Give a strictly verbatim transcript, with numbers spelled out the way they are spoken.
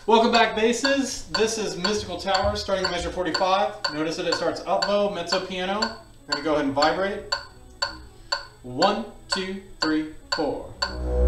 Welcome back, basses. This is Mystical Tower, starting at measure forty-five. Notice that it starts up bow, mezzo piano. We're going to go ahead and vibrate. One, two, three, four.